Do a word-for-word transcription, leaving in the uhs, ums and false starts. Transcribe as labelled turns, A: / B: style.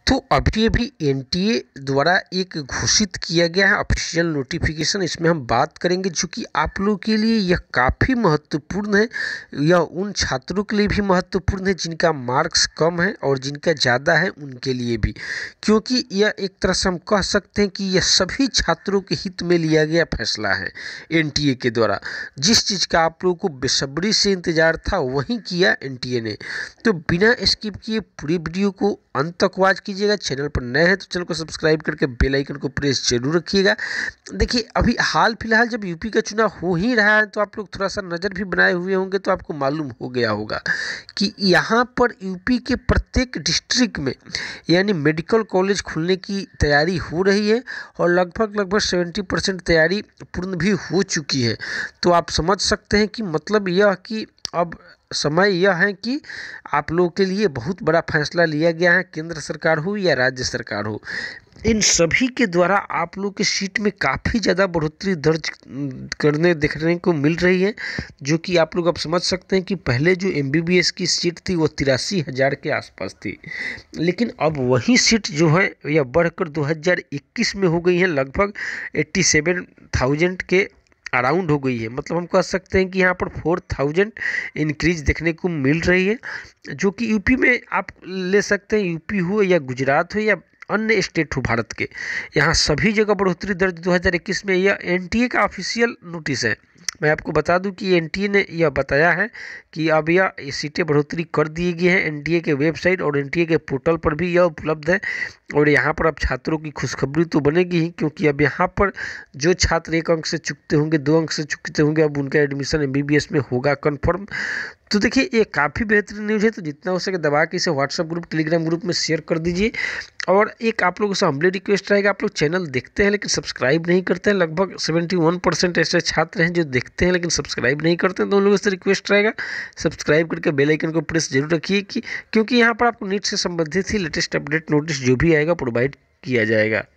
A: तो अभी अभी एनटीए द्वारा एक घोषित किया गया है ऑफिशियल नोटिफिकेशन, इसमें हम बात करेंगे जो कि आप लोगों के लिए यह काफ़ी महत्वपूर्ण है। यह उन छात्रों के लिए भी महत्वपूर्ण है जिनका मार्क्स कम है और जिनका ज़्यादा है उनके लिए भी, क्योंकि यह एक तरह से हम कह सकते हैं कि यह सभी छात्रों के हित में लिया गया फैसला है एनटीए के द्वारा। जिस चीज़ का आप लोगों को बेसब्री से इंतज़ार था वही किया एनटीए ने। तो बिना स्किप किए पूरी वीडियो को अंत तक वॉच कीजिएगा। चैनल पर नए हैं तो चैनल को सब्सक्राइब करके बेल आइकन को प्रेस जरूर रखिएगा। देखिए, अभी हाल फिलहाल जब यूपी का चुनाव हो ही रहा है तो आप लोग थोड़ा सा नज़र भी बनाए हुए होंगे तो आपको मालूम हो गया होगा कि यहाँ पर यूपी के प्रत्येक डिस्ट्रिक्ट में यानी मेडिकल कॉलेज खुलने की तैयारी हो रही है और लगभग लगभग सेवेंटी परसेंट तैयारी पूर्ण भी हो चुकी है। तो आप समझ सकते हैं कि मतलब यह कि अब समय यह है कि आप लोगों के लिए बहुत बड़ा फैसला लिया गया है, केंद्र सरकार हो या राज्य सरकार हो, इन सभी के द्वारा आप लोग के सीट में काफ़ी ज़्यादा बढ़ोतरी दर्ज करने देखने को मिल रही है। जो कि आप लोग अब समझ सकते हैं कि पहले जो एमबीबीएस की सीट थी वो तिरासी हज़ार के आसपास थी, लेकिन अब वही सीट जो है यह बढ़कर दो हज़ार इक्कीस में हो गई है, लगभग एट्टी सेवन थाउजेंड के अराउंड हो गई है। मतलब हम कह सकते हैं कि यहाँ पर फोर थाउजेंड इंक्रीज देखने को मिल रही है, जो कि यूपी में आप ले सकते हैं, यूपी हो या गुजरात हो या अन्य स्टेट हो भारत के, यहाँ सभी जगह बढ़ोतरी दर्ज दो हज़ार इक्कीस में। यह एनटीए का ऑफिशियल नोटिस है। मैं आपको बता दूं कि एनटीए ने यह बताया है कि अब यह सीटें बढ़ोतरी कर दी गई है। एनटीए के वेबसाइट और एनटीए के पोर्टल पर भी यह उपलब्ध है और यहाँ पर अब छात्रों की खुशखबरी तो बनेगी ही, क्योंकि अब यहाँ पर जो छात्र एक अंक से चुकते होंगे, दो अंक से चुकते होंगे, अब उनका एडमिशन एमबीबीएस में होगा कन्फर्म। तो देखिए, ये काफ़ी बेहतरीन न्यूज़ है। तो जितना हो सके दबा के इसे व्हाट्सएप ग्रुप, टेलीग्राम ग्रुप में शेयर कर दीजिए। और एक आप लोगों से हम्बली रिक्वेस्ट रहेगा, आप लोग चैनल देखते हैं लेकिन सब्सक्राइब नहीं करते हैं। लगभग इकहत्तर परसेंट ऐसे छात्र हैं जो देखते हैं लेकिन सब्सक्राइब नहीं करते हैं। तो उन लोगों से रिक्वेस्ट रहेगा सब्सक्राइब करके बेल आइकन को प्रेस जरूर रखिए कि क्योंकि यहाँ पर आपको नीट से संबंधित ही लेटेस्ट अपडेट नोटिस जो भी आएगा प्रोवाइड किया जाएगा।